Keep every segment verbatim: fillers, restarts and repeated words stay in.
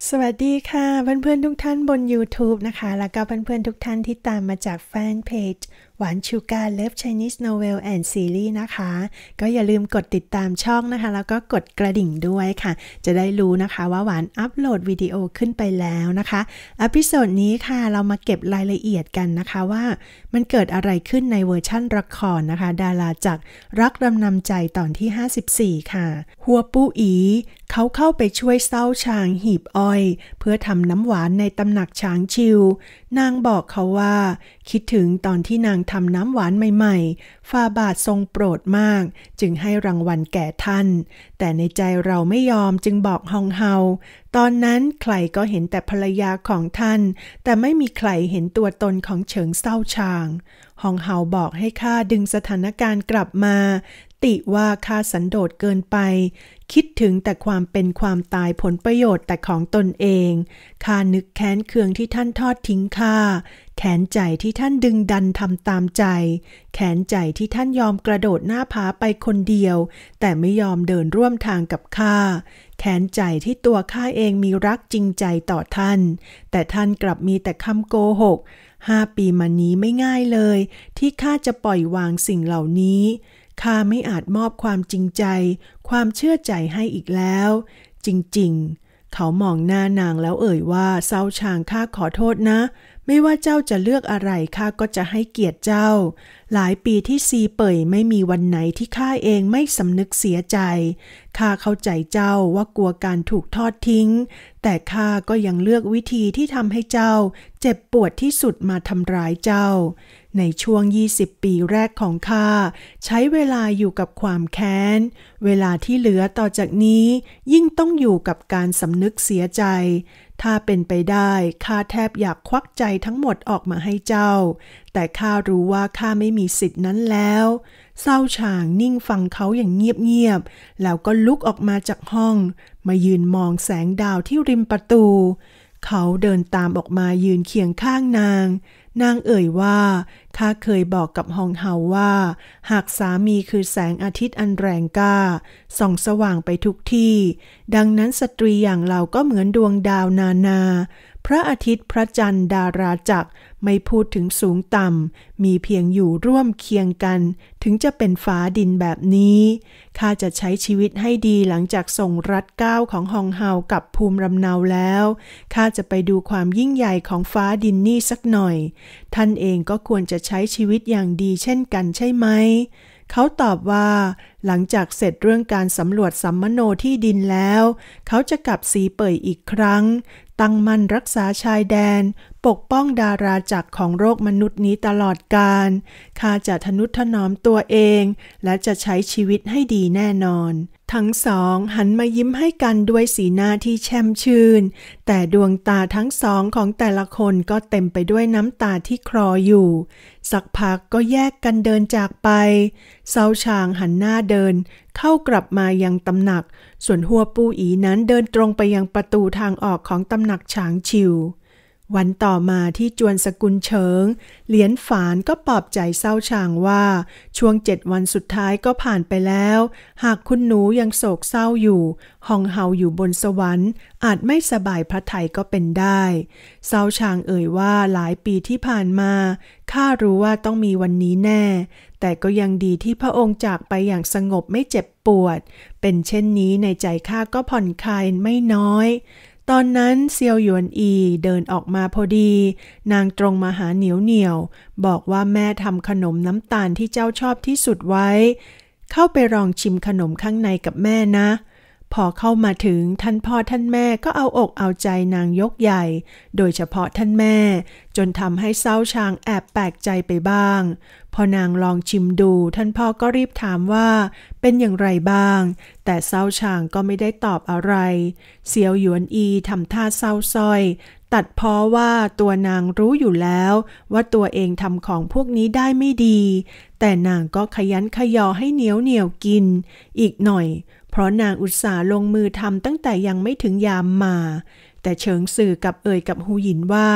สวัสดีค่ะเพื่อนๆทุกท่านบน YouTube นะคะแล้วก็เพื่อนๆทุกท่านที่ตามมาจากแฟนเพจหวานชูการ์ Love Chinese Novel and Series นะคะก็อย่าลืมกดติดตามช่องนะคะแล้วก็กดกระดิ่งด้วยค่ะจะได้รู้นะคะว่าหวานอัปโหลดวิดีโอขึ้นไปแล้วนะคะอพิโซดนี้ค่ะเรามาเก็บรายละเอียดกันนะคะว่ามันเกิดอะไรขึ้นในเวอร์ชั่นละครนะคะดาราจากรักรำนำใจตอนที่ห้าสิบสี่ค่ะหัวปู้อีเขาเข้าไปช่วยเศร้าชางหีบอ้อยเพื่อทำน้ำหวานในตำหนักช้างชิวนางบอกเขาว่าคิดถึงตอนที่นางทำน้ำหวานใหม่ๆฝ่าบาททรงโปรดมากจึงให้รางวัลแก่ท่านแต่ในใจเราไม่ยอมจึงบอกฮองเฮาตอนนั้นใครก็เห็นแต่ภรรยาของท่านแต่ไม่มีใครเห็นตัวตนของเฉิงเศร้าชางฮองเฮาบอกให้ข้าดึงสถานการณ์กลับมาติว่าข้าสันโดษเกินไปคิดถึงแต่ความเป็นความตายผลประโยชน์แต่ของตนเองข้านึกแค้นเคืองที่ท่านทอดทิ้งข้าแค้นใจที่ท่านดึงดันทำตามใจแค้นใจที่ท่านยอมกระโดดหน้าผาไปคนเดียวแต่ไม่ยอมเดินร่วมทางกับข้าแค้นใจที่ตัวข้าเองมีรักจริงใจต่อท่านแต่ท่านกลับมีแต่คำโกหกห้าปีมานี้ไม่ง่ายเลยที่ข้าจะปล่อยวางสิ่งเหล่านี้ข้าไม่อาจมอบความจริงใจความเชื่อใจให้อีกแล้วจริงๆเขามองหน้านางแล้วเอ่ยว่าเศร้าชางข้าขอโทษนะไม่ว่าเจ้าจะเลือกอะไรข้าก็จะให้เกียรติเจ้าหลายปีที่ซีเป่ยไม่มีวันไหนที่ข้าเองไม่สำนึกเสียใจข้าเข้าใจเจ้าว่ากลัวการถูกทอดทิ้งแต่ข้าก็ยังเลือกวิธีที่ทำให้เจ้าเจ็บปวดที่สุดมาทำร้ายเจ้าในช่วงยี่สิบปีแรกของข้าใช้เวลาอยู่กับความแค้นเวลาที่เหลือต่อจากนี้ยิ่งต้องอยู่กับการสำนึกเสียใจถ้าเป็นไปได้ข้าแทบอยากควักใจทั้งหมดออกมาให้เจ้าแต่ข้ารู้ว่าข้าไม่มีสิทธินั้นแล้วเศร้าชางนิ่งฟังเขาอย่างเงียบๆแล้วก็ลุกออกมาจากห้องมายืนมองแสงดาวที่ริมประตูเขาเดินตามออกมายืนเคียงข้างนางนางเอ่ยว่าข้าเคยบอกกับฮองเฮาว่าหากสามีคือแสงอาทิตย์อันแรงกล้าส่องสว่างไปทุกที่ดังนั้นสตรีอย่างเราก็เหมือนดวงดาวนานาพระอาทิตย์พระจันทร์ดาราจักรไม่พูดถึงสูงต่ำมีเพียงอยู่ร่วมเคียงกันถึงจะเป็นฟ้าดินแบบนี้ข้าจะใช้ชีวิตให้ดีหลังจากส่งรัดเก้าของฮองเฮากับภูมิลำเนาแล้วข้าจะไปดูความยิ่งใหญ่ของฟ้าดินนี่สักหน่อยท่านเองก็ควรจะใช้ชีวิตอย่างดีเช่นกันใช่ไหมเขาตอบว่าหลังจากเสร็จเรื่องการสำรวจสัมมโนที่ดินแล้วเขาจะกลับสีเป่ยอีกครั้งตั้งมั่นรักษาชายแดนปกป้องดาราจักรของโลกมนุษย์นี้ตลอดกาลข้าจะทนุถนอมตัวเองและจะใช้ชีวิตให้ดีแน่นอนทั้งสองหันมายิ้มให้กันด้วยสีหน้าที่แช่มชื่นแต่ดวงตาทั้งสองของแต่ละคนก็เต็มไปด้วยน้ำตาที่คลออยู่สักพักก็แยกกันเดินจากไปเศร้าชางหันหน้าเดินเข้ากลับมายังตำหนักส่วนหัวปู้อีนั้นเดินตรงไปยังประตูทางออกของตำหนักฉางชิววันต่อมาที่จวนสกุลเฉิงเหลียนฝานก็ปลอบใจเศร้าชางว่าช่วงเจ็ดวันสุดท้ายก็ผ่านไปแล้วหากคุณหนูยังโศกเศร้าอยู่ฮองเฮาอยู่บนสวรรค์อาจไม่สบายพระทัยก็เป็นได้เศร้าชางเอ่ยว่าหลายปีที่ผ่านมาข้ารู้ว่าต้องมีวันนี้แน่แต่ก็ยังดีที่พระองค์จากไปอย่างสงบไม่เจ็บปวดเป็นเช่นนี้ในใจข้าก็ผ่อนคลายไม่น้อยตอนนั้นเซียวหยวนอีเดินออกมาพอดีนางตรงมาหาเหนียวเหนียวบอกว่าแม่ทำขนมน้ำตาลที่เจ้าชอบที่สุดไว้เข้าไปลองชิมขนมข้างในกับแม่นะพอเข้ามาถึงท่านพ่อท่านแม่ก็เอาอกเอาใจนางยกใหญ่โดยเฉพาะท่านแม่จนทำให้เศร้าชางแอบแปลกใจไปบ้างพอนางลองชิมดูท่านพ่อก็รีบถามว่าเป็นอย่างไรบ้างแต่เศร้าชางก็ไม่ได้ตอบอะไรเซียวหยวนอีทำท่าเศร้าส้อยตัดพ้อว่าตัวนางรู้อยู่แล้วว่าตัวเองทำของพวกนี้ได้ไม่ดีแต่นางก็ขยันขยอให้เหนียวเหนียวกินอีกหน่อยเพราะนางอุตส่าห์ลงมือทำตั้งแต่ยังไม่ถึงยามมาแต่เฉิงสื่อกับเอ่ยกับฮูหยินว่า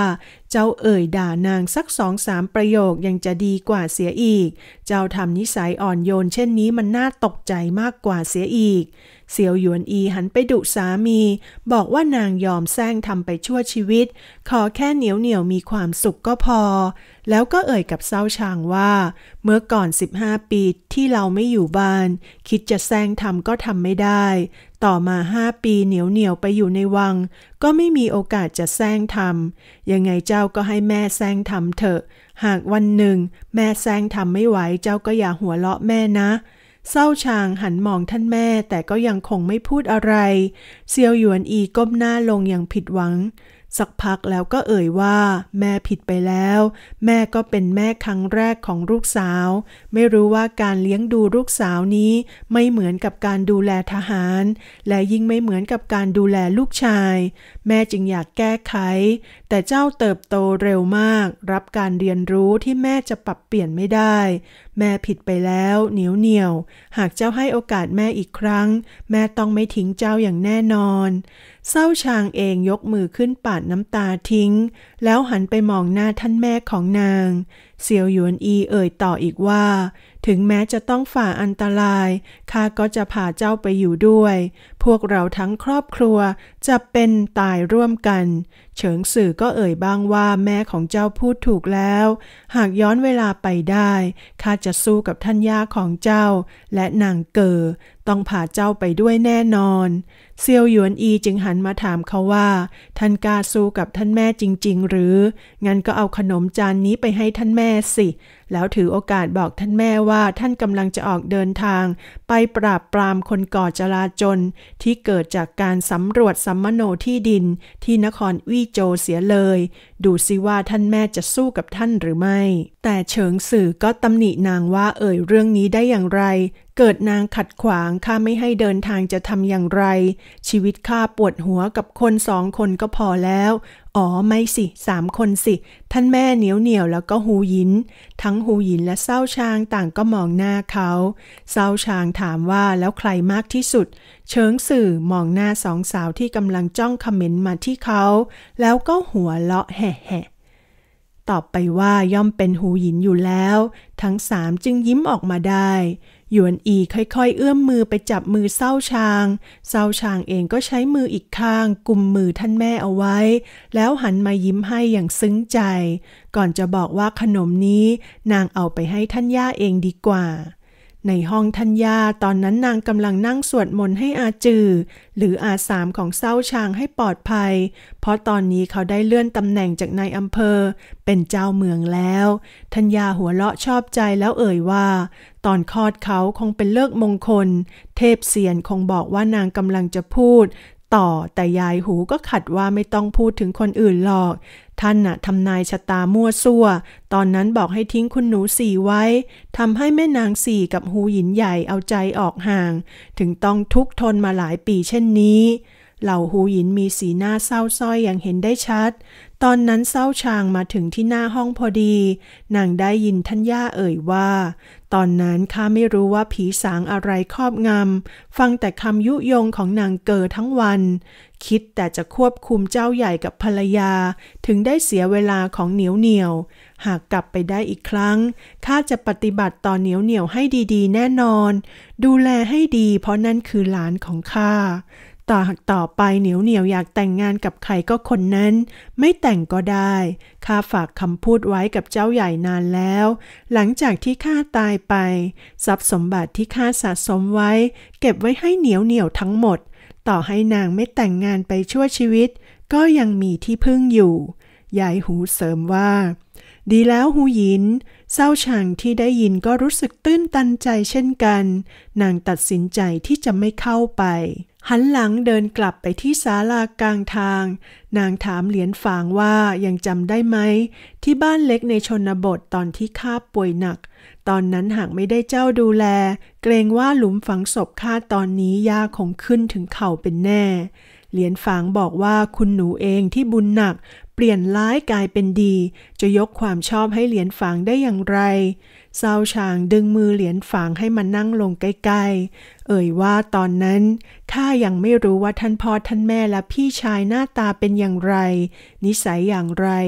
เจ้าเอ่ยด่านางสักสองสามประโยคยังจะดีกว่าเสียอีกเจ้าทำนิสัยอ่อนโยนเช่นนี้มันน่าตกใจมากกว่าเสียอีกเสี่ยวหยวนอีหันไปดุสามีบอกว่านางยอมแซงทำไปชั่วชีวิตขอแค่เหนียวเหนียวมีความสุขก็พอแล้วก็เอ่ยกับเศร้าชางว่าเมื่อก่อนสิบห้าปีที่เราไม่อยู่บ้านคิดจะแซงทำก็ทำไม่ได้ต่อมาห้าปีเหนียวเหนียวไปอยู่ในวังก็ไม่มีโอกาสจะแซงทำยังไงเจ้าก็ให้แม่แซงทำเถอะหากวันหนึ่งแม่แซงทำไม่ไหวเจ้าก็อย่าหัวเราะแม่นะเศร้าชางหันมองท่านแม่แต่ก็ยังคงไม่พูดอะไรเซียวหยวนอีก้มหน้าลงอย่างผิดหวังสักพักแล้วก็เอ่ยว่าแม่ผิดไปแล้วแม่ก็เป็นแม่ครั้งแรกของลูกสาวไม่รู้ว่าการเลี้ยงดูลูกสาวนี้ไม่เหมือนกับการดูแลทหารและยิ่งไม่เหมือนกับการดูแลลูกชายแม่จึงอยากแก้ไขแต่เจ้าเติบโตเร็วมากรับการเรียนรู้ที่แม่จะปรับเปลี่ยนไม่ได้แม่ผิดไปแล้วเหนียวเหนียวหากเจ้าให้โอกาสแม่อีกครั้งแม่ต้องไม่ทิ้งเจ้าอย่างแน่นอนเศร้าชางเองยกมือขึ้นปาดน้ำตาทิ้งแล้วหันไปมองหน้าท่านแม่ของนางเซียวหยวนอีเอ่ยต่ออีกว่าถึงแม้จะต้องฝ่าอันตรายข้าก็จะพาเจ้าไปอยู่ด้วยพวกเราทั้งครอบครัวจะเป็นตายร่วมกันเฉิงสื่อก็เอ่ยบ้างว่าแม่ของเจ้าพูดถูกแล้วหากย้อนเวลาไปได้ข้าจะสู้กับท่านย่าของเจ้าและนางเก๋อต้องพาเจ้าไปด้วยแน่นอนเซียวหยวนอีจึงหันมาถามเขาว่าท่านกล้าสู้กับท่านแม่จริงๆหรืองั้นก็เอาขนมจานนี้ไปให้ท่านแม่สิแล้วถือโอกาสบอกท่านแม่ว่าท่านกำลังจะออกเดินทางไปปราบปรามคนก่อจลาจลที่เกิดจากการสำรวจสัมมโนที่ดินที่นครวี่โจวเสียเลยดูสิว่าท่านแม่จะสู้กับท่านหรือไม่แต่เฉิงสื่อก็ตำหนินางว่าเอ่ยเรื่องนี้ได้อย่างไรเกิดนางขัดขวางข้าไม่ให้เดินทางจะทำอย่างไรชีวิตข้าปวดหัวกับคนสองคนก็พอแล้วอ๋อไม่สิสามคนสิท่านแม่เหนียวเหนียวแล้วก็หูหยินทั้งหูหยินและเศร้าชางต่างก็มองหน้าเขาเศร้าชางถามว่าแล้วใครมากที่สุดเฉิงสื่อมองหน้าสองสาวที่กำลังจ้องคอมเมนต์มาที่เขาแล้วก็หัวเราะแห่ๆตอบไปว่าย่อมเป็นหูหยินอยู่แล้วทั้งสามจึงยิ้มออกมาได้หยวนอีค่อยๆเอื้อมมือไปจับมือเศร้าชางเศร้าชางเองก็ใช้มืออีกข้างกุมมือท่านแม่เอาไว้แล้วหันมายิ้มให้อย่างซึ้งใจก่อนจะบอกว่าขนมนี้นางเอาไปให้ท่านย่าเองดีกว่าในห้องท่านย่าตอนนั้นนางกำลังนั่งสวดมนต์ให้อาจือหรืออาสามของเศร้าชางให้ปลอดภัยเพราะตอนนี้เขาได้เลื่อนตำแหน่งจากนายอำเภอเป็นเจ้าเมืองแล้วท่านย่าหัวเราะชอบใจแล้วเอ่ยว่าตอนคลอดเขาคงเป็นเลิกมงคลเทพเซียนคงบอกว่านางกำลังจะพูดต่อแต่ยายหูก็ขัดว่าไม่ต้องพูดถึงคนอื่นหรอกท่านน่ะทำนายชะตามั่วซั่วตอนนั้นบอกให้ทิ้งคุณหนูสี่ไว้ทำให้แม่นางสี่กับหูหยินใหญ่เอาใจออกห่างถึงต้องทุกข์ทนมาหลายปีเช่นนี้เหล่าหูหยินมีสีหน้าเศร้าส้อยอย่างเห็นได้ชัดตอนนั้นเศร้าชางมาถึงที่หน้าห้องพอดีนางได้ยินท่านย่าเอ่ยว่าตอนนั้นข้าไม่รู้ว่าผีสางอะไรครอบงำฟังแต่คำยุยงของนางเกอทั้งวันคิดแต่จะควบคุมเจ้าใหญ่กับภรรยาถึงได้เสียเวลาของเหนียวเหนียวหากกลับไปได้อีกครั้งข้าจะปฏิบัติต่อเหนียวเหนียวให้ดีๆแน่นอนดูแลให้ดีเพราะนั่นคือหลานของข้าต่อหากต่อไปเหนียวเหนียวอยากแต่งงานกับใครก็คนนั้นไม่แต่งก็ได้ข้าฝากคำพูดไว้กับเจ้าใหญ่นานแล้วหลังจากที่ข้าตายไปทรัพย์สมบัติที่ข้าสะสมไว้เก็บไว้ให้เหนียวเหนียวทั้งหมดต่อให้นางไม่แต่งงานไปชั่วชีวิตก็ยังมีที่พึ่งอยู่ยายหูเสริมว่าดีแล้วหูหยินเศร้าชางที่ได้ยินก็รู้สึกตื้นตันใจเช่นกันนางตัดสินใจที่จะไม่เข้าไปหันหลังเดินกลับไปที่ศาลากลางทางนางถามเหรียญฝางว่ายังจำได้ไหมที่บ้านเล็กในชนบทตอนที่ข้าป่วยหนักตอนนั้นหากไม่ได้เจ้าดูแลเกรงว่าหลุมฝังศพข้าตอนนี้ยาคงขึ้นถึงเข่าเป็นแน่เหรียญฝางบอกว่าคุณหนูเองที่บุญหนักเปลี่ยนร้ายกลายเป็นดีจะยกความชอบให้เหรียญฝางได้อย่างไรเศร้าชางดึงมือเหรียญฝางให้มันนั่งลงใกล้ๆเอ่ยว่าตอนนั้นข้ายังไม่รู้ว่าท่านพ่อท่านแม่และพี่ชายหน้าตาเป็นอย่างไรนิสัยอย่างไร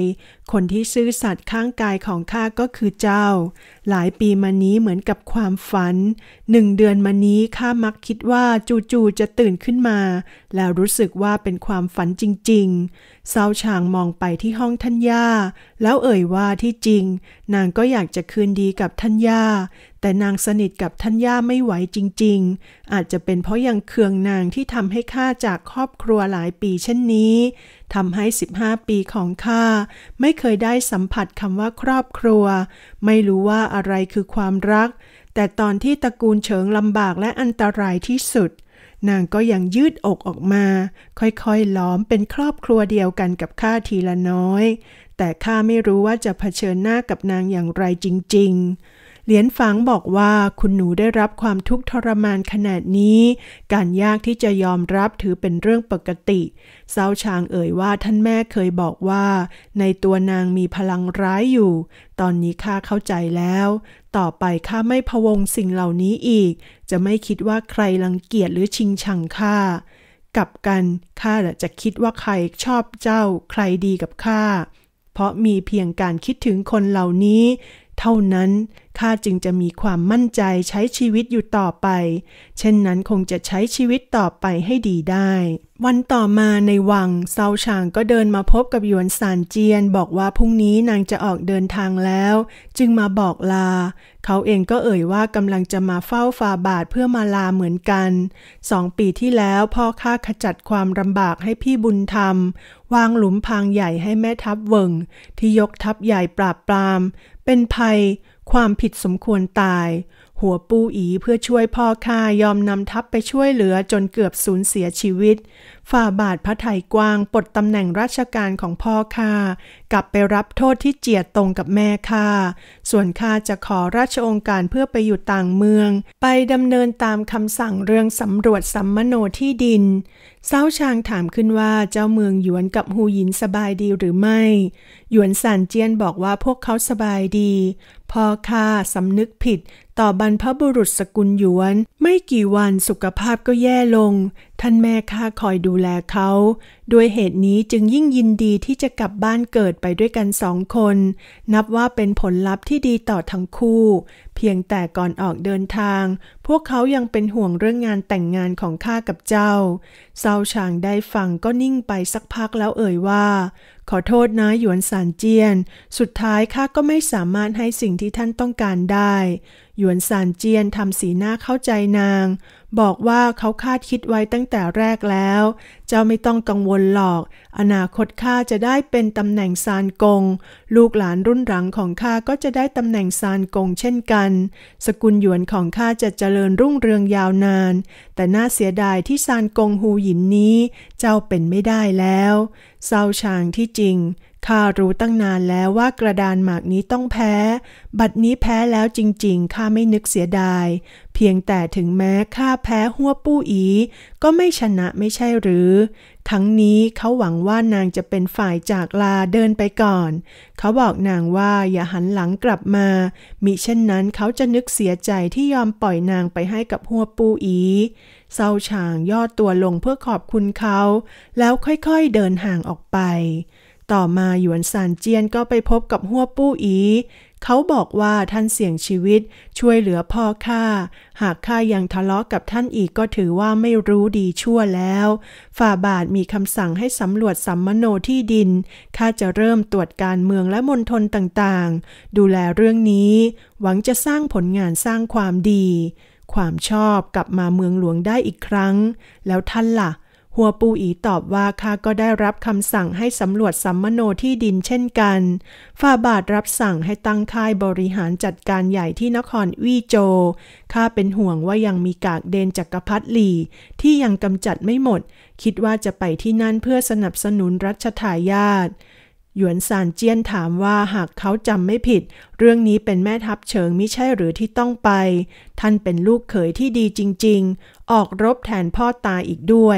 คนที่ซื่อสัตย์ข้างกายของข้าก็คือเจ้าหลายปีมานี้เหมือนกับความฝันหนึ่งเดือนมานี้ข้ามักคิดว่าจู่ๆจะตื่นขึ้นมาแล้วรู้สึกว่าเป็นความฝันจริงๆเซาชางมองไปที่ห้องท่านย่าแล้วเอ่ยว่าที่จริงนางก็อยากจะคืนดีกับท่านย่าแต่นางสนิทกับท่านย่าไม่ไหวจริงๆอาจจะเป็นเพราะยังเคืองนางที่ทำให้ข้าจากครอบครัวหลายปีเช่นนี้ทำให้สิบห้าปีของข้าไม่เคยได้สัมผัสคำว่าครอบครัวไม่รู้ว่าอะไรคือความรักแต่ตอนที่ตระกูลเฉิงลำบากและอันตรายที่สุดนางก็ยังยืดอกออกมาค่อยๆล้อมเป็นครอบครัวเดียวกันกับข้าทีละน้อยแต่ข้าไม่รู้ว่าจะเผชิญหน้ากับนางอย่างไรจริงๆเหลียนฝางบอกว่าคุณหนูได้รับความทุกข์ทรมานขนาดนี้การยากที่จะยอมรับถือเป็นเรื่องปกติเซาชางเอ่ยว่าท่านแม่เคยบอกว่าในตัวนางมีพลังร้ายอยู่ตอนนี้ข้าเข้าใจแล้วต่อไปข้าไม่พะวงสิ่งเหล่านี้อีกจะไม่คิดว่าใครรังเกียจหรือชิงชังข้ากลับกันข้าจะคิดว่าใครชอบเจ้าใครดีกับข้าเพราะมีเพียงการคิดถึงคนเหล่านี้เท่านั้นข้าจึงจะมีความมั่นใจใช้ชีวิตอยู่ต่อไปเช่นนั้นคงจะใช้ชีวิตต่อไปให้ดีได้วันต่อมาในวังเซาชางก็เดินมาพบกับหยวนซานเจียนบอกว่าพรุ่งนี้นางจะออกเดินทางแล้วจึงมาบอกลาเขาเองก็เอ่ยว่ากำลังจะมาเฝ้าฟาบาทเพื่อมาลาเหมือนกันสองปีที่แล้วพ่อข้าขจัดความลำบากให้พี่บุญธรรมวางหลุมพรางใหญ่ให้แม่ทัพเวิงที่ยกทัพใหญ่ปราบปรามเป็นภัยความผิดสมควรตายหัวปูอีเพื่อช่วยพ่อข้ายอมนำทัพไปช่วยเหลือจนเกือบสูญเสียชีวิตฝ่าบาทพระทัยกว้างปลดตำแหน่งราชการของพ่อข้ากลับไปรับโทษที่เจียดตรงกับแม่ข้าส่วนข้าจะขอราชองค์การเพื่อไปอยู่ต่างเมืองไปดำเนินตามคำสั่งเรื่องสำรวจสัมมโนที่ดินเซาชางถามขึ้นว่าเจ้าเมืองหยวนกับฮูหยินสบายดีหรือไม่หยวนซานเจียนบอกว่าพวกเขาสบายดีพ่อข้าสำนึกผิดต่อบรรพบุรุษสกุลหยวนไม่กี่วันสุขภาพก็แย่ลงท่านแม่ข้าคอยดูแลเขาด้วยเหตุนี้จึงยิ่งยินดีที่จะกลับบ้านเกิดไปด้วยกันสองคนนับว่าเป็นผลลัพธ์ที่ดีต่อทั้งคู่เพียงแต่ก่อนออกเดินทางพวกเขายังเป็นห่วงเรื่องงานแต่งงานของข้ากับเจ้าเซาชางได้ฟังก็นิ่งไปสักพักแล้วเอ่ยว่าขอโทษนะหยวนซานเจียนสุดท้ายข้าก็ไม่สามารถให้สิ่งที่ท่านต้องการได้หยวนซานเจียนทำสีหน้าเข้าใจนางบอกว่าเขาคาดคิดไว้ตั้งแต่แรกแล้วเจ้าไม่ต้องกังวลหรอกอนาคตข้าจะได้เป็นตำแหน่งซานกงลูกหลานรุ่นหลังของข้าก็จะได้ตำแหน่งซานกงเช่นกันสกุลหยวนของข้าจะเจริญรุ่งเรืองยาวนานแต่น่าเสียดายที่ซานกงฮูหยินนี้เจ้าเป็นไม่ได้แล้วเซาชางที่จริงข้ารู้ตั้งนานแล้วว่ากระดานหมากนี้ต้องแพ้บัดนี้แพ้แล้วจริงๆข้าไม่นึกเสียดายเพียงแต่ถึงแม้ข้าแพ้หัวปู้อีก็ไม่ชนะไม่ใช่หรือครั้งนี้เขาหวังว่านางจะเป็นฝ่ายจากลาเดินไปก่อนเขาบอกนางว่าอย่าหันหลังกลับมามิเช่นนั้นเขาจะนึกเสียใจที่ยอมปล่อยนางไปให้กับหัวปู้อีเซาชางย่อตัวลงเพื่อขอบคุณเขาแล้วค่อยๆเดินห่างออกไปต่อมาหยวนซานเจียนก็ไปพบกับหัวปู้อีเขาบอกว่าท่านเสี่ยงชีวิตช่วยเหลือพ่อข้าหากข้ายังทะเลาะกับท่านอีกก็ถือว่าไม่รู้ดีชั่วแล้วฝ่าบาทมีคำสั่งให้สำรวจสัมมโนที่ดินข้าจะเริ่มตรวจการเมืองและมณฑลต่างๆดูแลเรื่องนี้หวังจะสร้างผลงานสร้างความดีความชอบกลับมาเมืองหลวงได้อีกครั้งแล้วท่านล่ะหัวปูอีตอบว่าข้าก็ได้รับคำสั่งให้สำรวจสัมมโนที่ดินเช่นกันฝ่าบาทรับสั่งให้ตั้งค่ายบริหารจัดการใหญ่ที่นครวี่โจวข้าเป็นห่วงว่ายังมีกากเดนจักรพรรดิหลี่ที่ยังกำจัดไม่หมดคิดว่าจะไปที่นั่นเพื่อสนับสนุนรัชทายาทหยวนซานเจียนถามว่าหากเขาจำไม่ผิดเรื่องนี้เป็นแม่ทัพเฉิงมิใช่หรือที่ต้องไปท่านเป็นลูกเขยที่ดีจริงๆออกรบแทนพ่อตาอีกด้วยท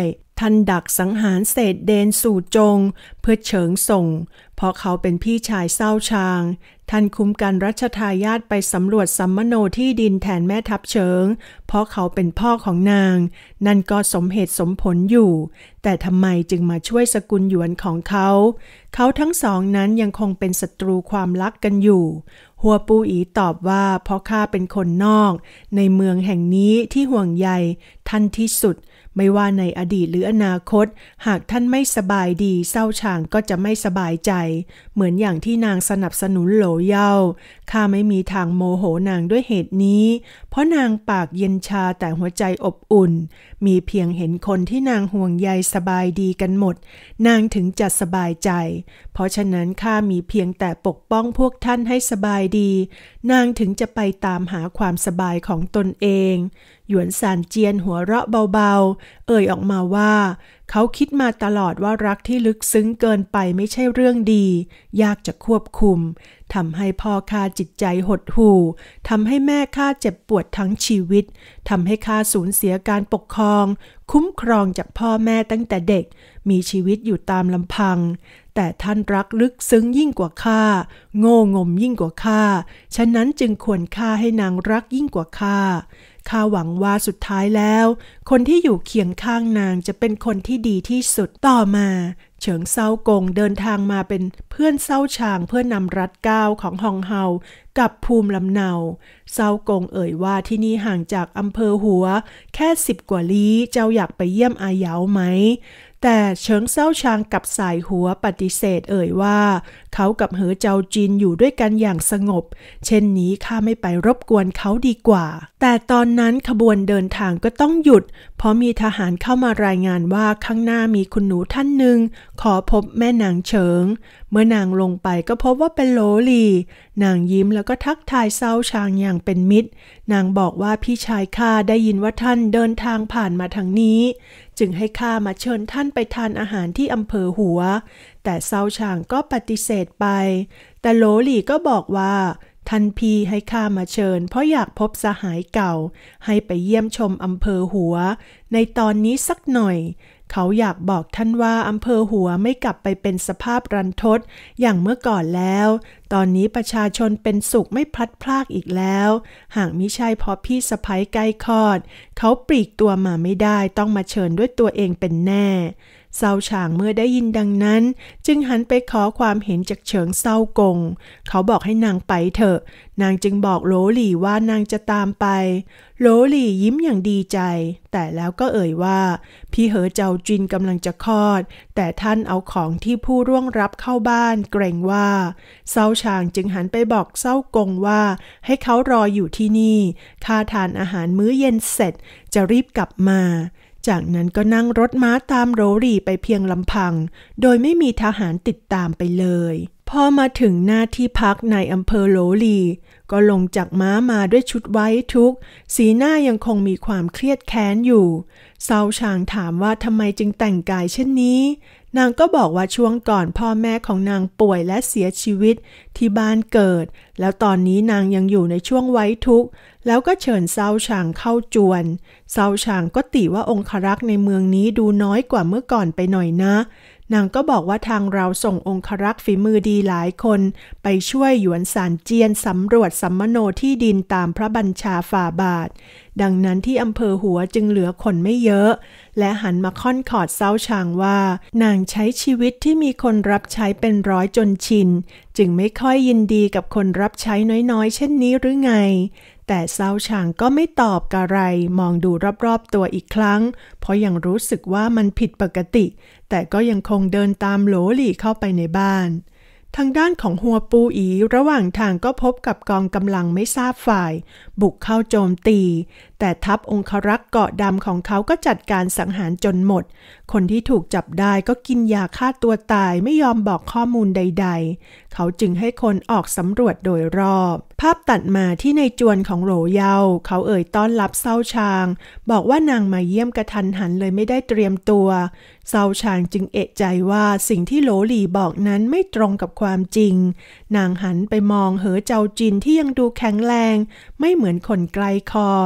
ท่านดักสังหารเศษเดนสู่จงเพื่อเฉิงส่งเพราะเขาเป็นพี่ชายเศร้าชางท่านคุ้มกันรัชทายาทไปสำรวจสัมมโนที่ดินแทนแม่ทัพเฉิงเพราะเขาเป็นพ่อของนางนั่นก็สมเหตุสมผลอยู่แต่ทำไมจึงมาช่วยสกุลหยวนของเขาเขาทั้งสองนั้นยังคงเป็นศัตรูความลักกันอยู่หัวปูอีตอบว่าเพราะข้าเป็นคนนอกในเมืองแห่งนี้ที่ห่วงใยท่านที่สุดไม่ว่าในอดีตหรืออนาคตหากท่านไม่สบายดีเศร้าชางก็จะไม่สบายใจเหมือนอย่างที่นางสนับสนุนโหลเย่าข้าไม่มีทางโมโหนางด้วยเหตุนี้เพราะนางปากเย็นชาแต่หัวใจอบอุ่นมีเพียงเห็นคนที่นางห่วงใยสบายดีกันหมดนางถึงจะสบายใจเพราะฉะนั้นข้ามีเพียงแต่ปกป้องพวกท่านให้สบายดีนางถึงจะไปตามหาความสบายของตนเองหยวนซานเจียนหัวเราะเบาๆเอ่ยออกมาว่าเขาคิดมาตลอดว่ารักที่ลึกซึ้งเกินไปไม่ใช่เรื่องดียากจะควบคุมทำให้พ่อข้าจิตใจหดหู่ทำให้แม่ข้าเจ็บปวดทั้งชีวิตทำให้ข้าสูญเสียการปกครองคุ้มครองจากพ่อแม่ตั้งแต่เด็กมีชีวิตอยู่ตามลำพังแต่ท่านรักลึกซึ้งยิ่งกว่าข้าโง่งมยิ่งกว่าข้าฉะนั้นจึงควรฆ่าให้นางรักยิ่งกว่าข้าข้าหวังว่าสุดท้ายแล้วคนที่อยู่เคียงข้างนางจะเป็นคนที่ดีที่สุดต่อมาเฉิงเซากงเดินทางมาเป็นเพื่อนเซาชางเพื่อนำรัฐเก้าของฮองเฮากับภูมิลำเนาเซากงเอ่ยว่าที่นี่ห่างจากอำเภอหัวแค่สิบกว่าลี้เจ้าอยากไปเยี่ยมอาเหยาไหมแต่เฉิงเซาชางกับสายหัวปฏิเสธเอ่ยว่าเขากับเหอเจาจินอยู่ด้วยกันอย่างสงบเช่นนี้ข้าไม่ไปรบกวนเขาดีกว่าแต่ตอนนั้นขบวนเดินทางก็ต้องหยุดเพราะมีทหารเข้ามารายงานว่าข้างหน้ามีคุณหนูท่านหนึ่งขอพบแม่นางเฉิงเมื่อนางลงไปก็พบว่าเป็นโหลหลี่นางยิ้มแล้วก็ทักทายเซาชางอย่างเป็นมิตรนางบอกว่าพี่ชายข้าได้ยินว่าท่านเดินทางผ่านมาทางนี้จึงให้ข้ามาเชิญท่านไปทานอาหารที่อำเภอหัวแต่เซาชางก็ปฏิเสธไปแต่โหลหลี่ก็บอกว่าท่านพี่ให้ข้ามาเชิญเพราะอยากพบสหายเก่าให้ไปเยี่ยมชมอำเภอหัวในตอนนี้สักหน่อยเขาอยากบอกท่านว่าอำเภอหัวไม่กลับไปเป็นสภาพรันทดอย่างเมื่อก่อนแล้วตอนนี้ประชาชนเป็นสุขไม่พลัดพรากอีกแล้วหากมิใช่เพราะพี่สะใภ้ใกล้คลอดเขาปลีกตัวมาไม่ได้ต้องมาเชิญด้วยตัวเองเป็นแน่เซาฉางเมื่อได้ยินดังนั้นจึงหันไปขอความเห็นจากเฉิงเซากงเขาบอกให้นางไปเถอะนางจึงบอกโหลหลี่ว่านางจะตามไปโหลหลี่ยิ้มอย่างดีใจแต่แล้วก็เอ่ยว่าพี่เหอเจาจินกำลังจะคลอดแต่ท่านเอาของที่ผู้ร่วงรับเข้าบ้านเกรงว่าเซาฉางจึงหันไปบอกเซากงว่าให้เขารออยู่ที่นี่ข้าทานอาหารมื้อเย็นเสร็จจะรีบกลับมาจากนั้นก็นั่งรถม้าตามโหลหลี่ไปเพียงลำพังโดยไม่มีทหารติดตามไปเลยพอมาถึงหน้าที่พักในอำเภอโหลหลี่ก็ลงจากม้ามาด้วยชุดไว้ทุกข์สีหน้ายังคงมีความเครียดแค้นอยู่เซาชางถามว่าทำไมจึงแต่งกายเช่นนี้นางก็บอกว่าช่วงก่อนพ่อแม่ของนางป่วยและเสียชีวิตที่บ้านเกิดแล้วตอนนี้นางยังอยู่ในช่วงไว้ทุกข์แล้วก็เชิญเซาฉางเข้าจวนเซาฉางก็ติว่าองครักษ์ในเมืองนี้ดูน้อยกว่าเมื่อก่อนไปหน่อยนะนางก็บอกว่าทางเราส่งองครักษ์ฝีมือดีหลายคนไปช่วยหยวนซานเจียนสำรวจสัมมโนที่ดินตามพระบัญชาฝ่าบาทดังนั้นที่อำเภอหัวจึงเหลือคนไม่เยอะและหันมาค่อนขอดเซาชางว่านางใช้ชีวิตที่มีคนรับใช้เป็นร้อยจนชินจึงไม่ค่อยยินดีกับคนรับใช้น้อยๆเช่นนี้หรือไงแต่เซาฉางก็ไม่ตอบกะไรมองดูรอบๆตัวอีกครั้งเพราะยังรู้สึกว่ามันผิดปกติแต่ก็ยังคงเดินตามโหลหลี่เข้าไปในบ้านทางด้านของหัวปูอีระหว่างทางก็พบกับกองกำลังไม่ทราบฝ่ายบุกเข้าโจมตีแต่ทัพองครักษ์เกาะดำของเขาก็จัดการสังหารจนหมดคนที่ถูกจับได้ก็กินยาฆ่าตัวตายไม่ยอมบอกข้อมูลใดๆเขาจึงให้คนออกสำรวจโดยรอบภาพตัดมาที่ในจวนของโหลเยาเขาเอ่ยต้อนรับเซาชางบอกว่านางมาเยี่ยมกระทันหันเลยไม่ได้เตรียมตัวเซาชางจึงเอะใจว่าสิ่งที่โหลหลี่บอกนั้นไม่ตรงกับความจริงนางหันไปมองเหอเจาจินที่ยังดูแข็งแรงไม่เหมือนคนใกล้คลอด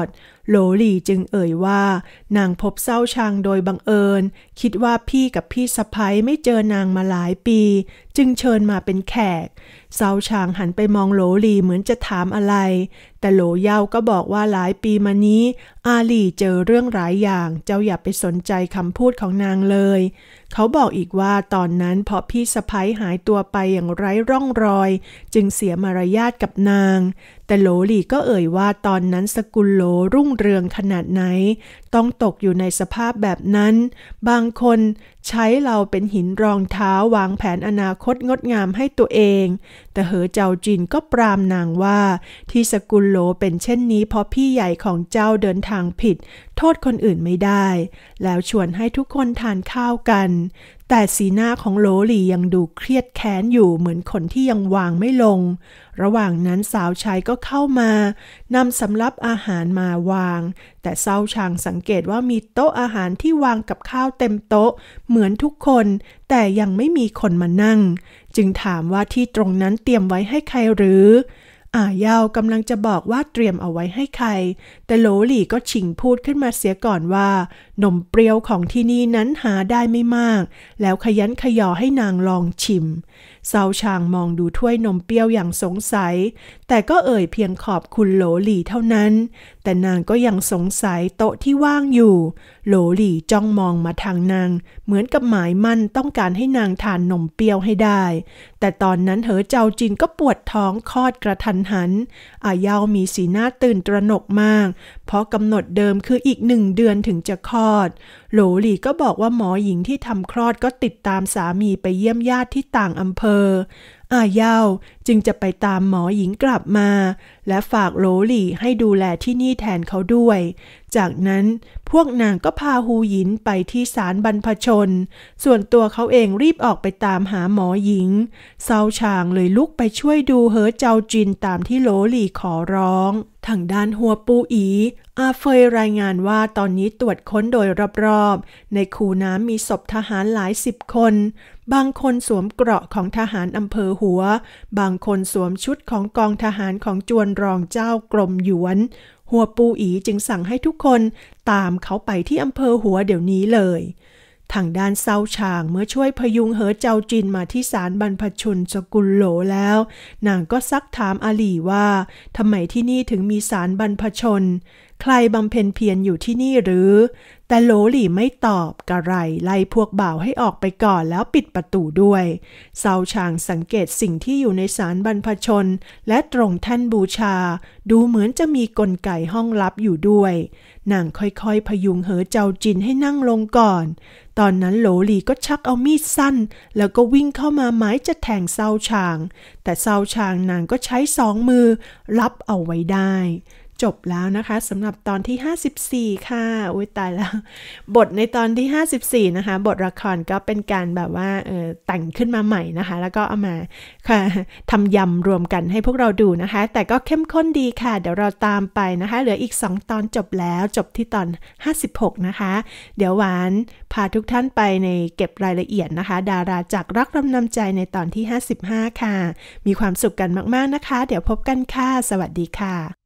โหลหลี่จึงเอ่ยว่านางพบเศร้าชางโดยบังเอิญคิดว่าพี่กับพี่สะใภ้ไม่เจอนางมาหลายปีจึงเชิญมาเป็นแขกเศร้าชางหันไปมองโหลหลี่เหมือนจะถามอะไรแต่โหลเย่าก็บอกว่าหลายปีมานี้อาหลี่เจอเรื่องหลายอย่างเจ้าอย่าไปสนใจคำพูดของนางเลยเขาบอกอีกว่าตอนนั้นพอพี่สะใภ้หายตัวไปอย่างไร้ร่องรอยจึงเสียมารยาทกับนางแต่โหลหลี่ก็เอ่ยว่าตอนนั้นสกุลโหลรุ่งเรืองขนาดไหนต้องตกอยู่ในสภาพแบบนั้นบางคนใช้เราเป็นหินรองเท้าวางแผนอนาคตงดงามให้ตัวเองแต่เหอเจ้าจินก็ปรามนางว่าที่สกุลโหลเป็นเช่นนี้เพราะพี่ใหญ่ของเจ้าเดินทางผิดโทษคนอื่นไม่ได้แล้วชวนให้ทุกคนทานข้าวกันแต่สีหน้าของโหลหลี่ยังดูเครียดแค้นอยู่เหมือนคนที่ยังวางไม่ลงระหว่างนั้นสาวใช้ก็เข้ามานำสำรับอาหารมาวางแต่เศร้าชางสังเกตว่ามีโต๊ะอาหารที่วางกับข้าวเต็มโต๊ะเหมือนทุกคนแต่ยังไม่มีคนมานั่งจึงถามว่าที่ตรงนั้นเตรียมไว้ให้ใครหรืออ่าเยากำลังจะบอกว่าเตรียมเอาไว้ให้ใครแต่โหลหลี่ก็ฉิงพูดขึ้นมาเสียก่อนว่านมเปรี้ยวของที่นี่นั้นหาได้ไม่มากแล้วขยันขยอให้นางลองชิมเซาชางมองดูถ้วยนมเปรี้ยวอย่างสงสัยแต่ก็เอ่ยเพียงขอบคุณโหลหลี่เท่านั้นแต่นางก็ยังสงสัยโต๊ะที่ว่างอยู่โหลหลี่จ้องมองมาทางนางเหมือนกับหมายมั่นต้องการให้นางทานนมเปรี้ยวให้ได้แต่ตอนนั้นเหอเจ้าจินก็ปวดท้องคลอดกระทันหันอาเยามีสีหน้าตื่นตระหนกมากเพราะกำหนดเดิมคืออีกหนึ่งเดือนถึงจะคลอดโหลหลี่ก็บอกว่าหมอหญิงที่ทำคลอดก็ติดตามสามีไปเยี่ยมญาติที่ต่างอำเภออาเยาจึงจะไปตามหมอหญิงกลับมาและฝากโหลหลี่ให้ดูแลที่นี่แทนเขาด้วยจากนั้นพวกนางก็พาฮูหยินไปที่ศาลบรรพชนส่วนตัวเขาเองรีบออกไปตามหาหมอหญิงเซาชางเลยลุกไปช่วยดูเหอเจ้าจินตามที่โหลหลี่ขอร้องทางด้านหัวปูอีอาเฟยรายงานว่าตอนนี้ตรวจค้นโดยรอบๆในคูน้ำมีศพทหารหลายสิบคนบางคนสวมเกราะของทหารอำเภอหัวบางคนสวมชุดของกองทหารของจวนรองเจ้ากรมหยวนหัวปูอีจึงสั่งให้ทุกคนตามเขาไปที่อำเภอหัวเดี๋ยวนี้เลยทางด้านเซาชางเมื่อช่วยพยุงเหอเจ้าจินมาที่ศาลบรรพชนสกุลโหลแล้วนางก็ซักถามอาหลี่ว่าทำไมที่นี่ถึงมีศาลบรรพชนใครบำเพ็ญเพียรอยู่ที่นี่หรือแต่โหลหลี่ไม่ตอบกระไรไล่พวกบ่าวให้ออกไปก่อนแล้วปิดประตูด้วยเซาชางสังเกตสิ่งที่อยู่ในศาลบรรพชนและตรงแท่นบูชาดูเหมือนจะมีกลไกห้องลับอยู่ด้วยนางค่อยๆพยุงเหอเจ้าจินให้นั่งลงก่อนตอนนั้นโหลหลี่ก็ชักเอามีดสั้นแล้วก็วิ่งเข้ามาหมายจะแทงเซาชางแต่เซาชางนางก็ใช้สองมือรับเอาไว้ได้จบแล้วนะคะสำหรับตอนที่ห้าสิบสี่ค่ะอุ๊ยตายแล้วบทในตอนที่ห้าสิบสี่นะคะบทละครก็เป็นการแบบว่าเอ่อแต่งขึ้นมาใหม่นะคะแล้วก็เอามาค่ะทำยำรวมกันให้พวกเราดูนะคะแต่ก็เข้มข้นดีค่ะเดี๋ยวเราตามไปนะคะเหลืออีกสองตอนจบแล้วจบที่ตอนห้าสิบหกนะคะเดี๋ยวหวานพาทุกท่านไปในเก็บรายละเอียดนะคะดาราจากรักรำนำใจในตอนที่ห้าสิบห้าค่ะมีความสุขกันมากๆนะคะเดี๋ยวพบกันค่ะสวัสดีค่ะ